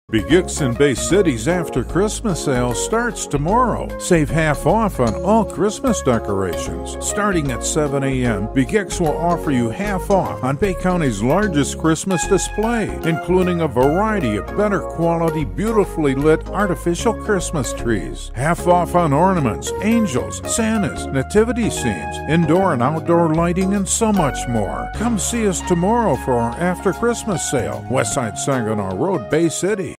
Begick's in Bay City's After Christmas sale starts tomorrow. Save half off on all Christmas decorations. Starting at 7 a.m., Begick's will offer you half off on Bay County's largest Christmas display, including a variety of better quality, beautifully lit artificial Christmas trees. Half off on ornaments, angels, Santas, nativity scenes, indoor and outdoor lighting, and so much more. Come see us tomorrow for our After Christmas sale, Westside Saginaw Road, Bay City.